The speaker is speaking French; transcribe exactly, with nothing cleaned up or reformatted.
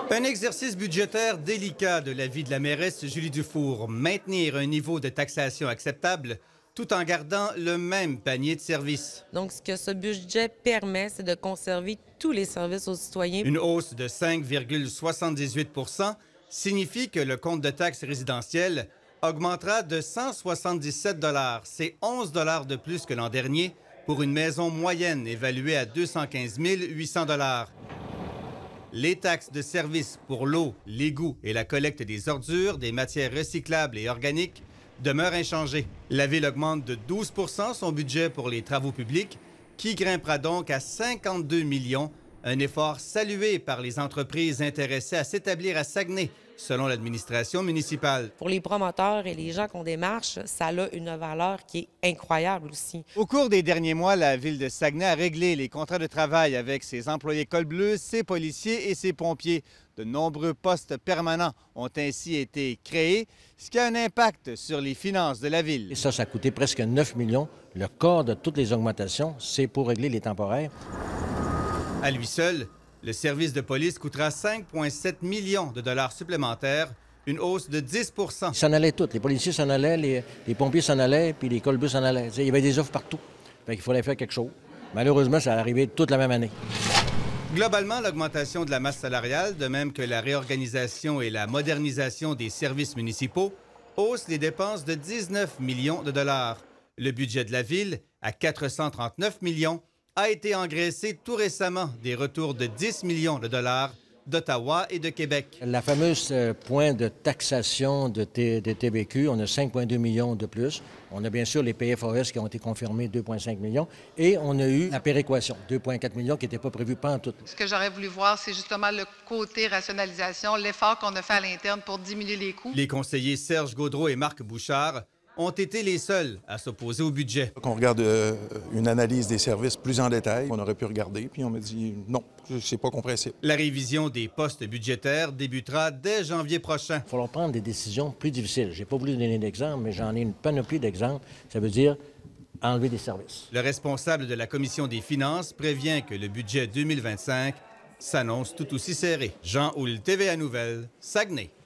Un exercice budgétaire délicat de la vie de la mairesse Julie Dufour. Maintenir un niveau de taxation acceptable tout en gardant le même panier de services. Donc, ce que ce budget permet, c'est de conserver tous les services aux citoyens. Une hausse de cinq virgule soixante-dix-huit pour cent signifie que le compte de taxes résidentielles augmentera de cent soixante-dix-sept dollars. C'est onze dollars de plus que l'an dernier pour une maison moyenne évaluée à deux cent quinze mille huit cents dollars. Les taxes de service pour l'eau, l'égout et la collecte des ordures, des matières recyclables et organiques demeurent inchangées. La Ville augmente de douze pour cent son budget pour les travaux publics, qui grimpera donc à cinquante-deux millions, un effort salué par les entreprises intéressées à s'établir à Saguenay, selon l'administration municipale. Pour les promoteurs et les gens qu'on démarche, ça a une valeur qui est incroyable aussi. Au cours des derniers mois, la Ville de Saguenay a réglé les contrats de travail avec ses employés col bleu, ses policiers et ses pompiers. De nombreux postes permanents ont ainsi été créés, ce qui a un impact sur les finances de la Ville. Et ça, ça a coûté presque neuf millions. Le quart de toutes les augmentations, c'est pour régler les temporaires. À lui seul, le service de police coûtera cinq virgule sept millions de dollars supplémentaires, une hausse de dix pour cent. Ils s'en allaient tous. Les policiers s'en allaient, les, les pompiers s'en allaient, puis les colbus s'en allaient. Il y avait des offres partout. Fait qu'il fallait faire quelque chose. Malheureusement, ça est arrivé toute la même année. Globalement, l'augmentation de la masse salariale, de même que la réorganisation et la modernisation des services municipaux, hausse les dépenses de dix-neuf millions de dollars. Le budget de la Ville, à quatre cent trente-neuf millions, a été engraissé tout récemment des retours de dix millions de dollars d'Ottawa et de Québec. La fameuse euh, point de taxation de, T, de T V Q, on a cinq virgule deux millions de plus. On a bien sûr les P F A S qui ont été confirmés, deux virgule cinq millions. Et on a eu la péréquation, deux virgule quatre millions, qui n'était pas prévu pas en tout. Ce que j'aurais voulu voir, c'est justement le côté rationalisation, l'effort qu'on a fait à l'interne pour diminuer les coûts. Les conseillers Serge Gaudreau et Marc Bouchard ont été les seuls à s'opposer au budget. On regarde euh, une analyse des services plus en détail. On aurait pu regarder, puis on m'a dit non, c'est pas compréhensible. La révision des postes budgétaires débutera dès janvier prochain. Il va falloir prendre des décisions plus difficiles. Je n'ai pas voulu donner d'exemple, mais j'en ai une panoplie d'exemples. Ça veut dire enlever des services. Le responsable de la Commission des finances prévient que le budget deux mille vingt-cinq s'annonce tout aussi serré. Jean Houle, T V A Nouvelles, Saguenay.